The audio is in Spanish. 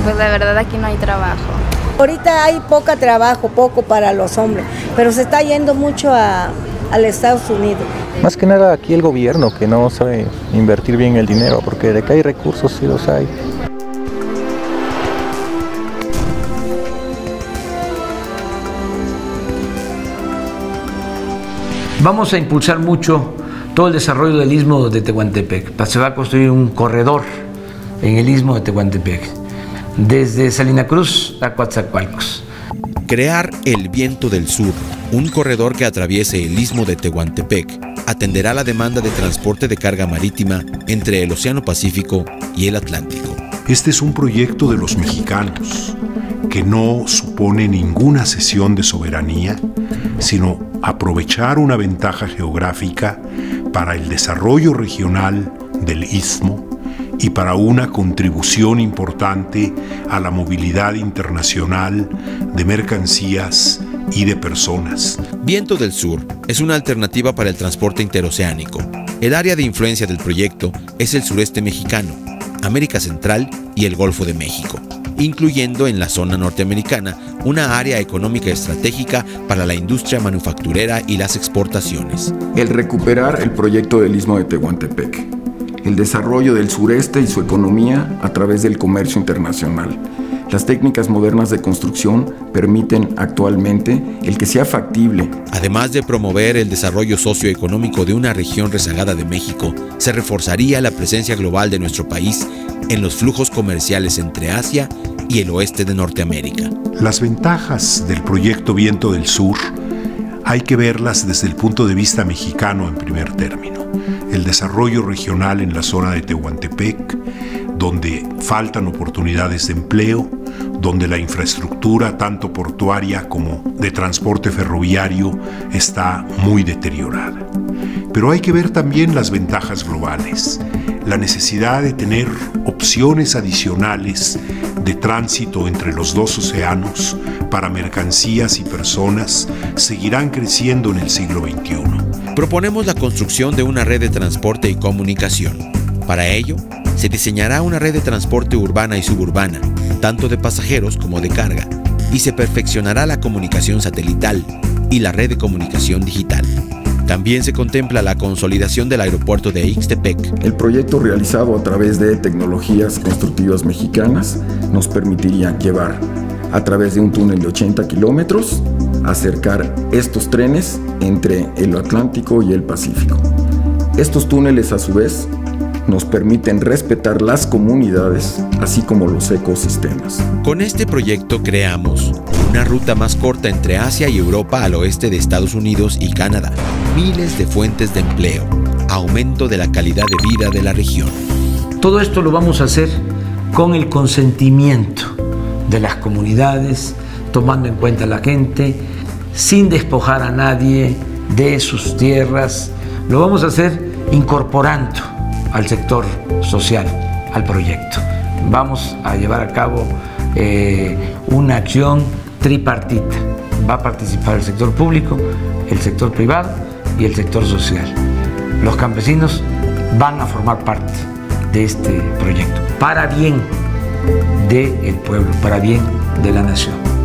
pues la verdad aquí no hay trabajo. Ahorita hay poco para los hombres, pero se está yendo mucho al Estados Unidos. Más que nada aquí el gobierno que no sabe invertir bien el dinero, porque de que hay recursos sí los hay. Vamos a impulsar mucho todo el desarrollo del Istmo de Tehuantepec. Se va a construir un corredor en el Istmo de Tehuantepec, desde Salina Cruz a Coatzacoalcos. Crear el Viento del Sur, un corredor que atraviese el Istmo de Tehuantepec, atenderá la demanda de transporte de carga marítima entre el Océano Pacífico y el Atlántico. Este es un proyecto de los mexicanos que no supone ninguna cesión de soberanía, sino aprovechar una ventaja geográfica para el desarrollo regional del Istmo y para una contribución importante a la movilidad internacional de mercancías y de personas. Viento del Sur es una alternativa para el transporte interoceánico. El área de influencia del proyecto es el sureste mexicano, América Central y el Golfo de México, incluyendo en la zona norteamericana una área económica estratégica para la industria manufacturera y las exportaciones. El recuperar el proyecto del Istmo de Tehuantepec, el desarrollo del sureste y su economía a través del comercio internacional. Las técnicas modernas de construcción permiten actualmente el que sea factible. Además de promover el desarrollo socioeconómico de una región rezagada de México, se reforzaría la presencia global de nuestro país en los flujos comerciales entre Asia y el oeste de Norteamérica. Las ventajas del proyecto Viento del Sur hay que verlas desde el punto de vista mexicano en primer término. El desarrollo regional en la zona de Tehuantepec, donde faltan oportunidades de empleo, donde la infraestructura tanto portuaria como de transporte ferroviario está muy deteriorada. Pero hay que ver también las ventajas globales, la necesidad de tener opciones adicionales de tránsito entre los dos océanos para mercancías y personas seguirán creciendo en el siglo XXI. Proponemos la construcción de una red de transporte y comunicación. Para ello, se diseñará una red de transporte urbana y suburbana, tanto de pasajeros como de carga, y se perfeccionará la comunicación satelital y la red de comunicación digital. También se contempla la consolidación del aeropuerto de Ixtepec. El proyecto realizado a través de tecnologías constructivas mexicanas nos permitiría llevar a través de un túnel de 80 kilómetros, acercar estos trenes entre el Atlántico y el Pacífico. Estos túneles, a su vez, nos permiten respetar las comunidades, así como los ecosistemas. Con este proyecto creamos una ruta más corta entre Asia y Europa al oeste de Estados Unidos y Canadá, miles de fuentes de empleo, aumento de la calidad de vida de la región. Todo esto lo vamos a hacer con el consentimiento de las comunidades, tomando en cuenta a la gente, sin despojar a nadie de sus tierras. Lo vamos a hacer incorporando al sector social al proyecto. Vamos a llevar a cabo una acción tripartita. Va a participar el sector público, el sector privado y el sector social. Los campesinos van a formar parte de este proyecto, para bien del pueblo, para bien de la nación.